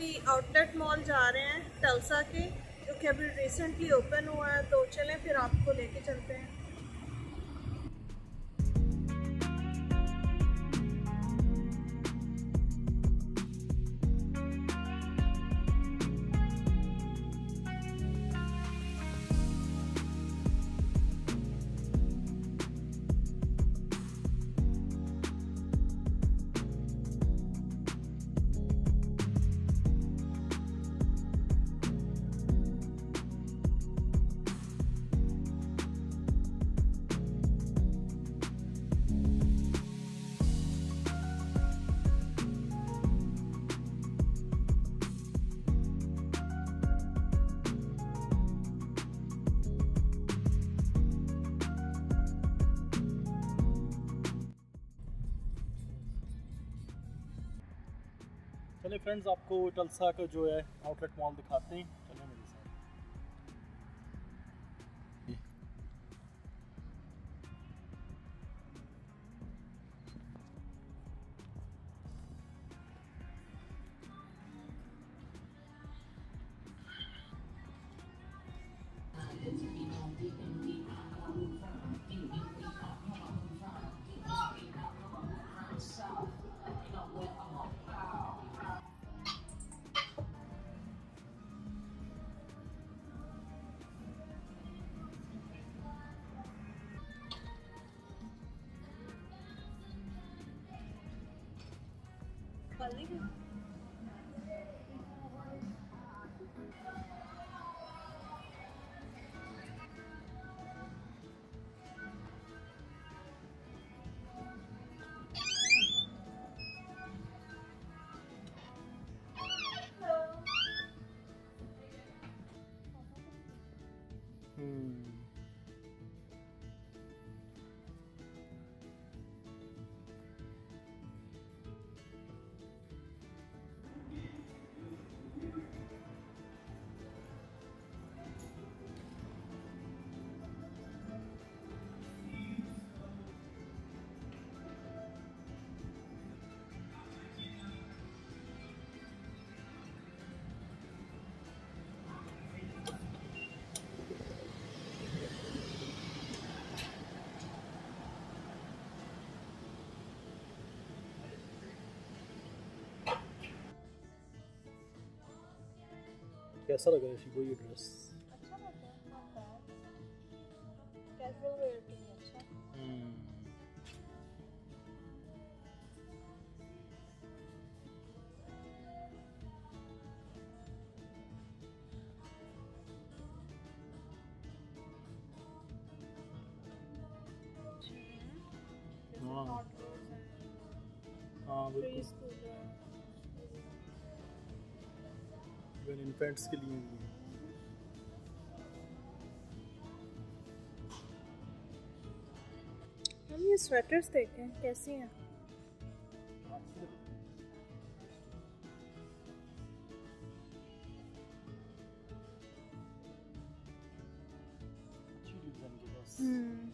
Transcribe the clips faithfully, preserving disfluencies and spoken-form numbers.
अभी outlet mall जा रहे हैं टल्सा के, जो कि अभी रिसेंटली ओपन हुआ है, तो चलें फिर आपको लेके चलते हैं। चलिए फ्रेंड्स, आपको टल्सा का जो है आउटलेट मॉल दिखाते हैं। चलिए मेरे साथ। हम्म कैसा लगा शिबो ये ड्रेस? अच्छा लगा, not bad. Casual wear के लिए अच्छा। हम्म हाँ हाँ बिल्कुल, इवन इन्फेंट्स के लिए भी है। हम ये स्वेटर्स देखें कैसी हैं। अच्छी डिजाइन के पास। Hmm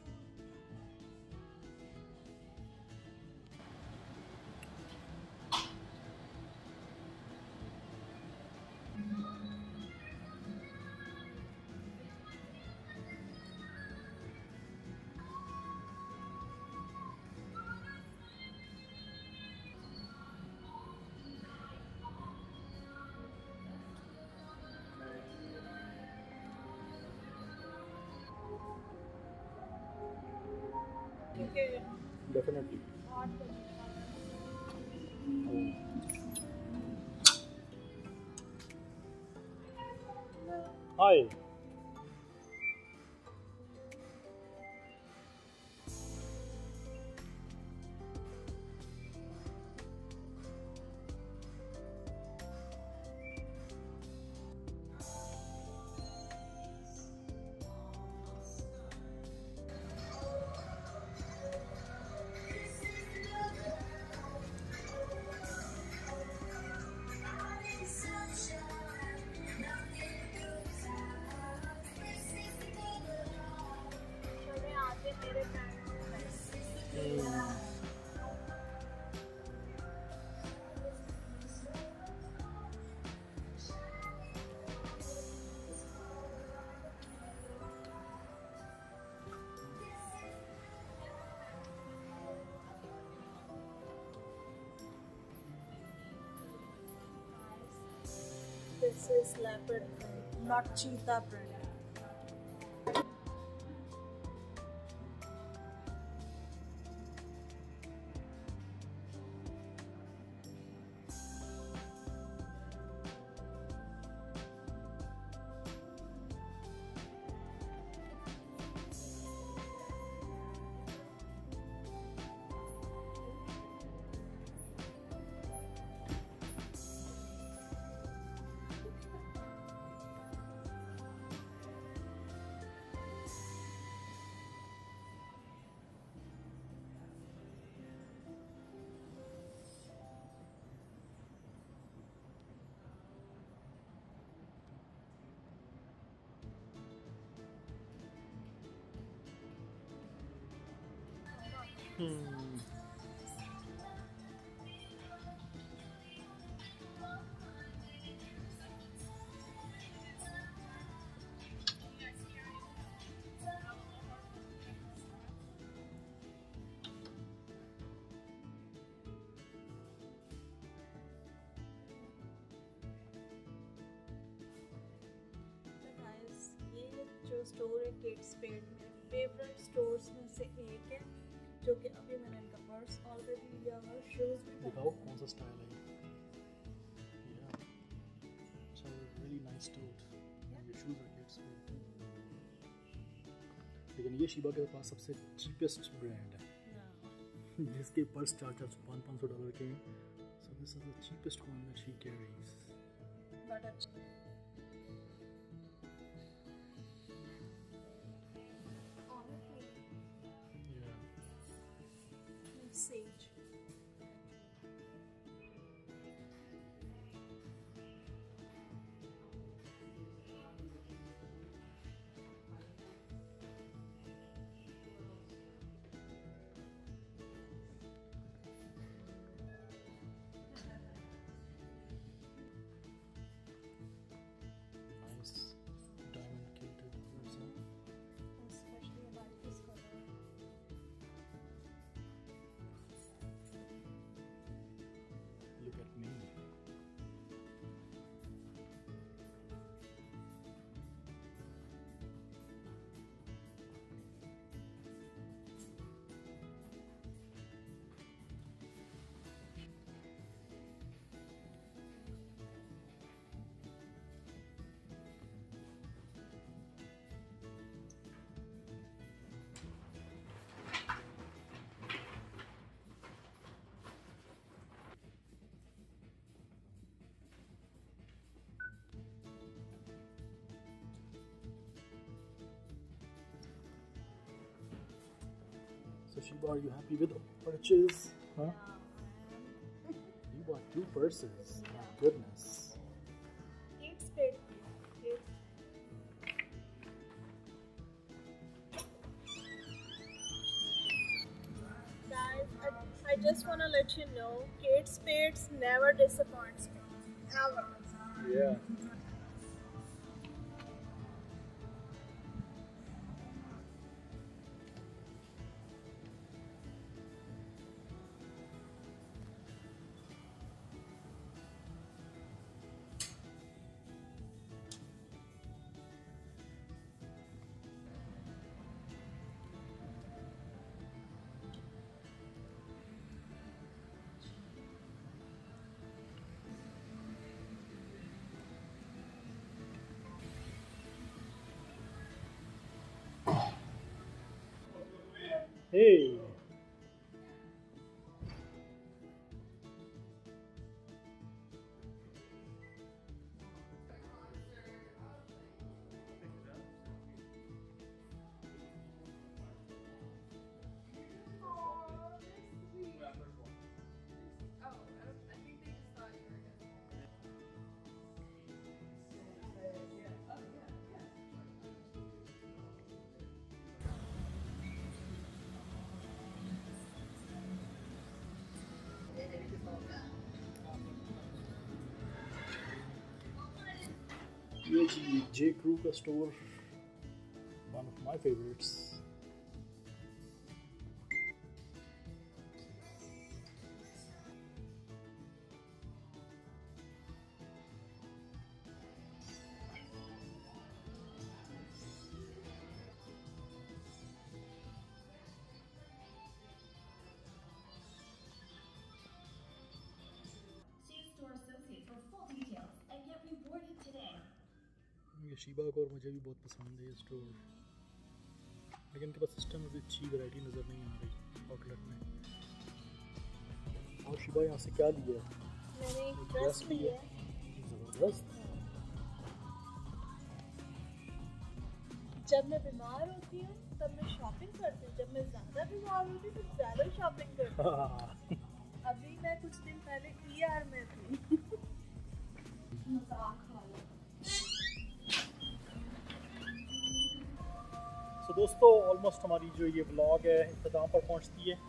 definitely. Hi, This is leopard print, not cheetah print. Hmm. Guys ये जो स्टोर है केट स्पेड मेरे फेवरेट स्टोर्स में से एक है, जो कि अभी मैंने इनका पर्स ऑलरेडी लिया हुआ, शूज भी दिखाओ कौन सा स्टाइल है ये। So really nice store. ये शूज है किड्स के। लेकिन ये शिबा के पास सबसे चीपेस्ट ब्रांड है जिसके पर्स चार चार सौ पाँच पाँच सौ डॉलर के हैं। So this is the cheapest one that she carries. But अच्छा sage. Nice diamond gilded version. Especially about this color. Look at me. So Shiba, are you happy with the purchase? Huh? Yeah. You bought two purses. My goodness. Kate Spade. Kate. Guys, I, I just want to let you know, Kate Spades never disappoints me. Ever. Yeah. Hey. ये जी J Crew का स्टोर, one of my favourites. ये शिबा को और मुझे भी बहुत पसंद है ये स्टोर, लेकिन इनके पास सिस्टम में भी अच्छी वैरायटी नज़र नहीं आ रही आउटलेट में। और शिबा यहाँ से क्या लिया है? मैंने एक ड्रेस ली है। ज़बरदस्त। जब मैं बीमार होती हूँ तब मैं शॉपिंग करती हूँ, जब मैं ज़्यादा बीमार होती हूँ तो ज़्यादा शॉपिंग करती हूँ। अभी मैं कुछ दिन पहले ईआर में थी। सो so, दोस्तों ऑलमोस्ट हमारी जो ये व्लॉग है इख्तिताम पर पहुंचती है।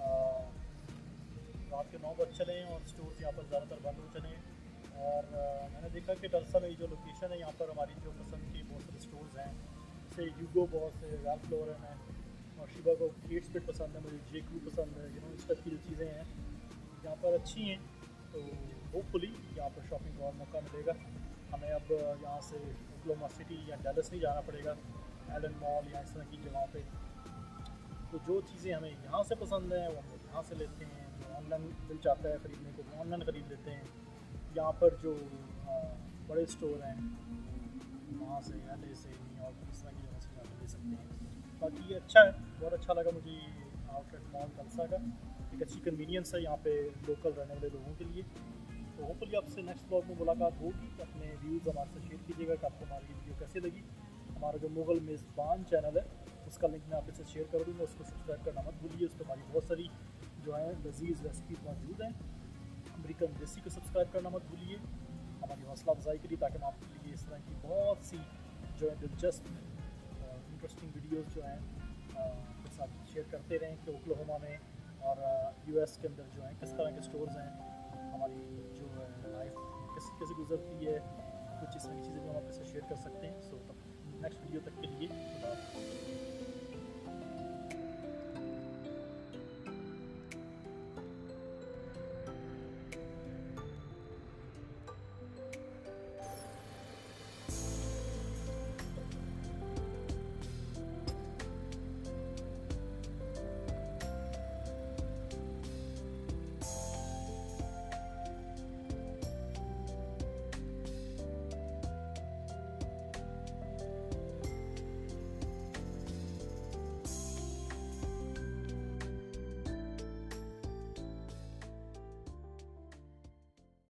रात के नौ बज चले हैं और स्टोर्स यहाँ पर ज़्यादातर बंद हो चले हैं। और आ, मैंने देखा कि टल्सा में जो लोकेशन है यहाँ पर हमारी जो पसंद की बहुत सारे स्टोर्स हैं, जैसे यूगो बॉस है, रैल्फ लॉरेन है, और शिबा को केट स्पीड पसंद है, मुझे जे क्यू पसंद है, यू नो इस टाइप की जो चीज़ें हैं यहाँ पर अच्छी हैं। तो होपफुली यहाँ पर शॉपिंग का और मौका मिलेगा हमें। अब यहाँ से ओक्लाहोमा सिटी या डैलस नहीं जाना पड़ेगा, एलन मॉल या इस तरह की जगहों पे। तो जो चीज़ें हमें यहाँ से पसंद हैं वो हम यहाँ से लेते हैं, जो ऑनलाइन मिल जाता है ख़रीदने को वो ऑनलाइन ख़रीद लेते हैं। यहाँ पर जो आ, बड़े स्टोर हैं वहाँ से, एल ए से, न्यूयॉर्क, इस तरह की जगह से यहाँ ले सकते हैं। बाकी ये अच्छा है, बहुत अच्छा लगा मुझे आउटलेट मॉल टल्सा का। एक अच्छी कन्वीनियंस है यहाँ पे लोकल रहने वाले लोगों के लिए। तो होपफुली आपसे नेक्स्ट ब्लॉग में मुलाकात होगी। अपने व्यूज़ हमारे से शेयर कीजिएगा कि आपको हमारी वीडियो कैसी लगी। हमारा जो मुग़ल मेज़बान चैनल है उसका लिंक मैं आपसे शेयर कर दूँगा, उसको सब्सक्राइब करना मत भूलिए। उस पर हमारी बहुत सारी जो है लजीज़ रेसिपीज़ मौजूद हैं। अमेरिकन देसी को सब्सक्राइब करना मत भूलिए हमारी हौसला अफजाई के लिए, ताकि हम आपके लिए इस तरह की बहुत सी जो है दिलचस्प इंटरेस्टिंग वीडियोज़ जो हैं आपके साथ शेयर करते रहें कि ओक्लाहोमा में और यूएस के अंदर जो है किस तरह के स्टोर्स हैं, हमारी जो है लाइफ कैसे कैसे गुजरती है, कुछ इस तरह की चीज़ें जो हम आपके साथ शेयर कर सकते हैं। सो तब नेक्स्ट वीडियो तक के लिए खुदा हाफ़िज़।